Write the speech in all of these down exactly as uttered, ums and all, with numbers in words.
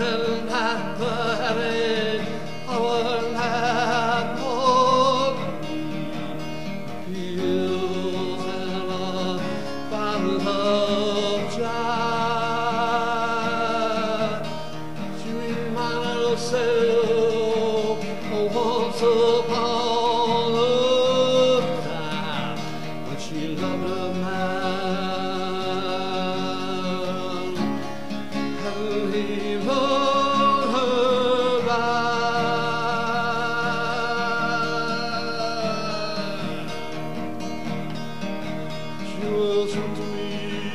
and at the head our land of fields and a battle of giant. She reminded herself once upon a time when she loved a man and he loved her right. She was from me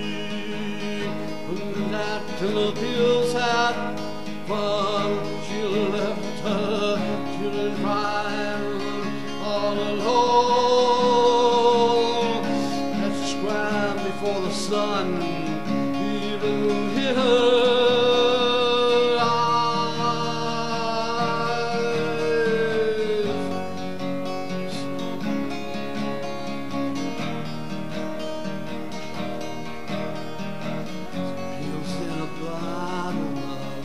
when that in the fields had fun. She left her children crying all alone. As she swam before the sun, even hit her eyes. Fields in a bottle of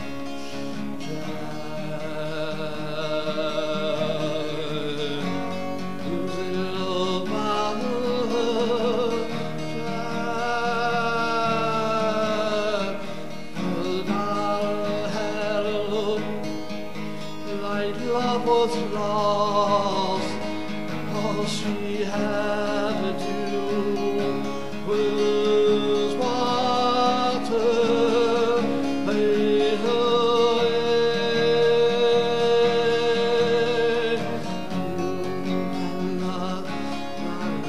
love was lost. All she had to do was water made her end. You cannot find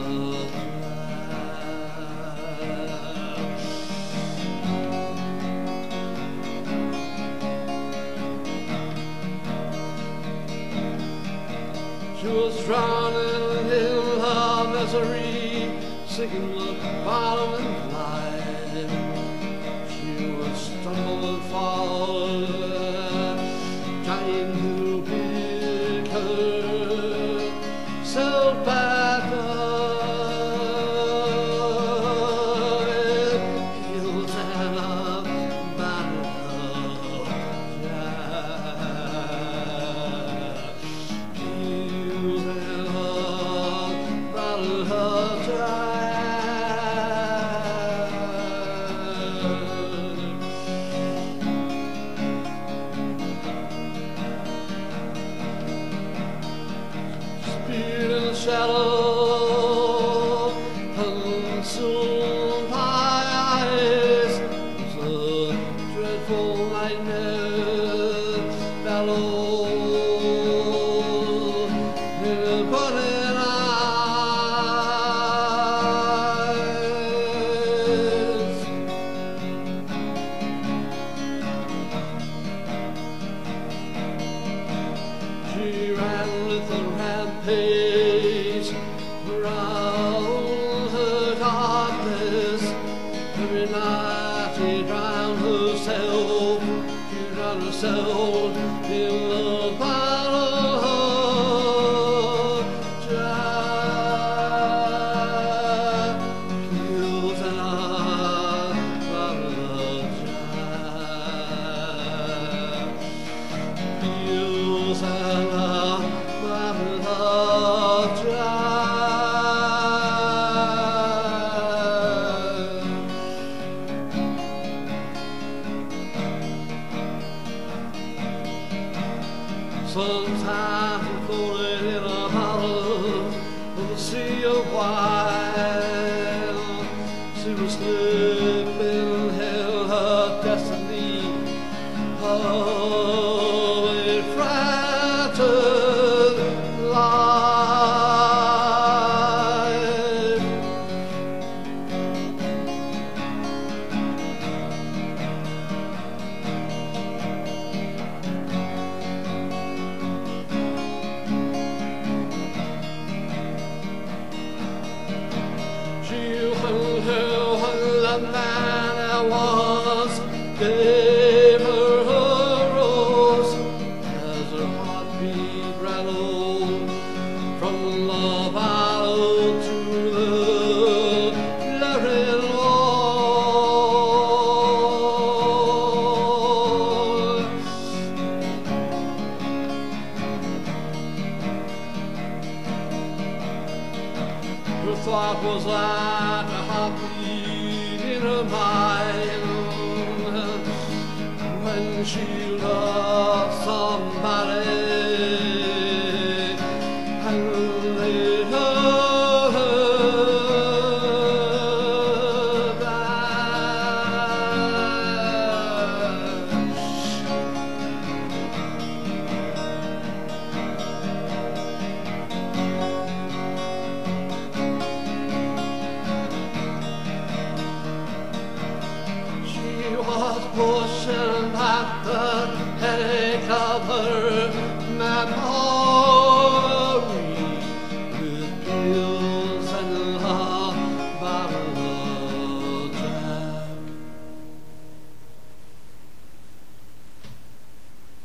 She was drowning in her misery, sinking the bottom and blind. She would stumble and fall, trying to pick herself back up. Hills and a battle of shadow consumed my eyes. It was a dreadful nightmare bellowed in the burning eyes. She ran with a rampage around her darkness. Every night she drowned herself, she drowned herself in the battle of giant. Fields and a battle of giant. Fields and a battle of giant. Sometimes we floated in a bottle of a sea of wine. She was slipping, held her destiny of a frightened life. She hung her when the man I was gave her her rose. What was that a heartbeat in her mind when she loved somebody